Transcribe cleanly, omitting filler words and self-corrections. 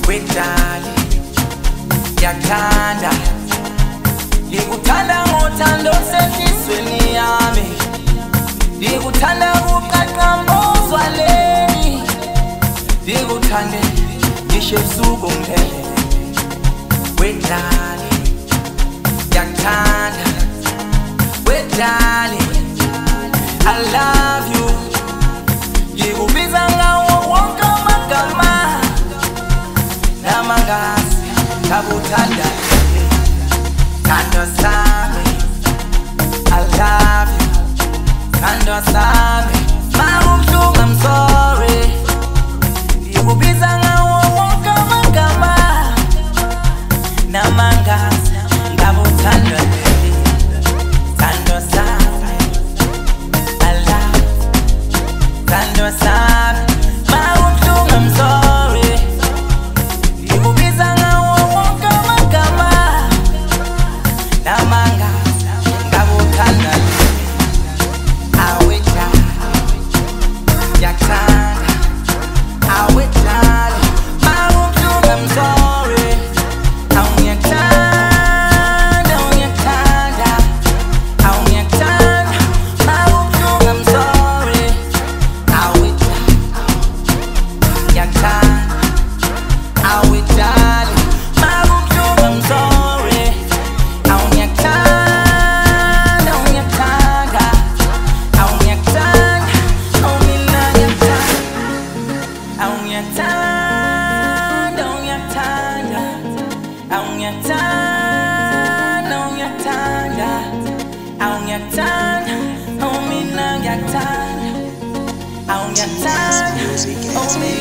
wetali yakhanda ngikuthanda ngothando sesizweni yami ngikuthanda kuqaqambozwaleni ngikuthande ngisho ebusuku ngeke wetali yakhanda wetali I love you ngikubiza ngawo wonke amagama namangasi ngakuthanda thando sami I love you thando sami mawubuhlungu I'm sorry ngikubiza ngawo wonke amagama namangasi ngakuthanda thando sami I love thando sami mawubuhlungu I'm sorry ngikubiza ngawo wonke amagama namanga ngakuthanda awetha yakhanda awetha mawubuhlungu I'm sorry awunyathanda awunyathanda awunyathanda mawubuhlungu I'm sorry awetha yakhanda awetha mawubuhlungu I'm sorry awunyathanda awunyathanda awunyathanda awumina nyathanda awunyathanda awunyathanda awunyathanda awunyathanda awunyathanda awumina nyathanda awunyathanda awumina